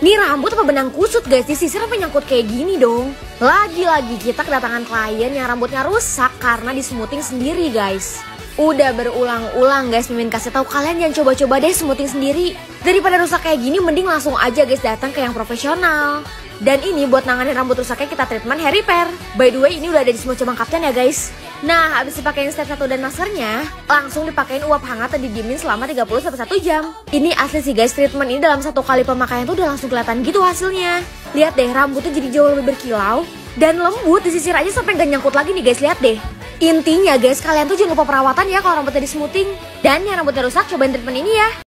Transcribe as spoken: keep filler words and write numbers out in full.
Nih rambut apa benang kusut guys, disisir apa nyangkut kayak gini dong. Lagi-lagi kita kedatangan klien yang rambutnya rusak karena dismoothing sendiri guys. Udah berulang-ulang guys Mimin kasih tahu kalian jangan coba-coba deh smoothing sendiri. Daripada rusak kayak gini mending langsung aja guys datang ke yang profesional. Dan ini buat nanganin rambut rusaknya kita treatment hair repair. By the way ini udah ada di semua cabang kapten ya guys. Nah habis dipakein step satu dan maskernya, langsung dipakein uap hangat dan didiemin selama tiga puluh sampai satu jam. Ini asli sih guys, treatment ini dalam satu kali pemakaian tuh udah langsung kelihatan gitu hasilnya. Lihat deh rambutnya jadi jauh lebih berkilau dan lembut, disisir aja sampai gak nyangkut lagi nih guys, lihat deh. Intinya guys kalian tuh jangan lupa perawatan ya kalau rambutnya di smoothing. Dan yang rambutnya rusak cobain treatment ini ya.